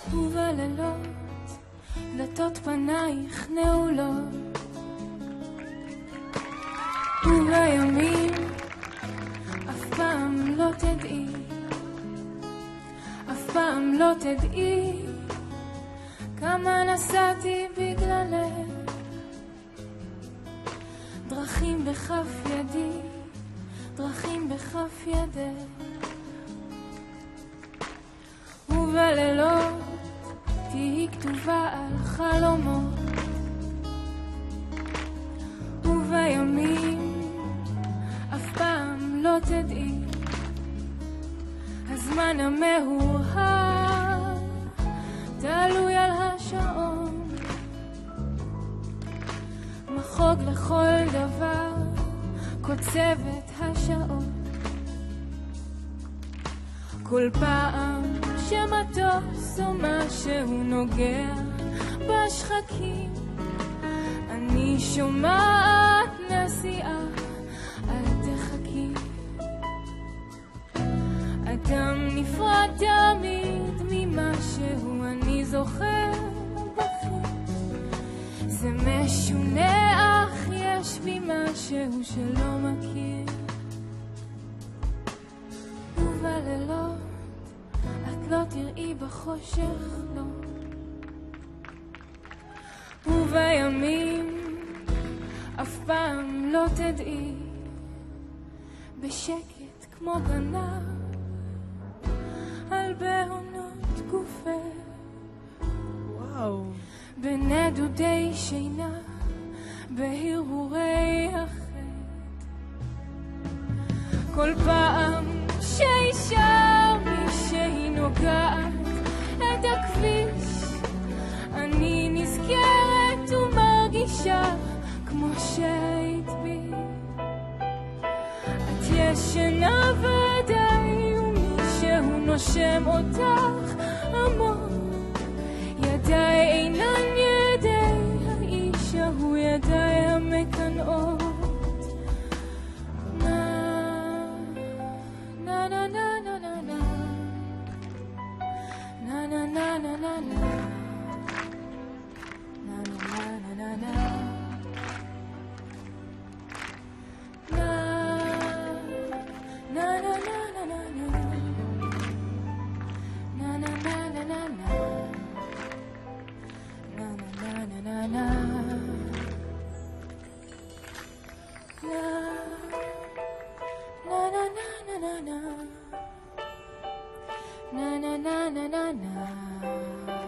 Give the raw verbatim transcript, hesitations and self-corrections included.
ובלילות דלתות פנייך נעולות, ובימים אף פעם לא תדעי, אף פעם לא תדעי כמה נסעתי בגללך, דרכים בכף ידי, דרכים בכף ידך. ובלילות תהי כתובה על חלומות, ובימים אף פעם לא תדעי, הזמן המאוחר תלוי על השעון, מחוג לכל דבר קוצבת השעות. כל פעם שמטוס או משהו נוגע בשחקים, אני שומעת נסיעה, אל תחכי. אדם נפרד תמיד ממשהו, אני זוכר בכי, זה משונה אך יש בי משהו שלא מכיר. ובלילות את לא תראי בחושך, לא, ובימים אף פעם לא תדעי, בשקט כמו גנב על בהונות גופך, וואו, בנדודי שינה, בהרהורי החטא. כל פעם שאישה מישהי נוגעת את הכביש, אני נזכרת ומרגישה כמו שהיית בי. את ישנה ודאי ומישהו נושם אותך עמוק, ידיי אינן ידי האיש ההוא, ידיי המקנאות. Na na na na na na.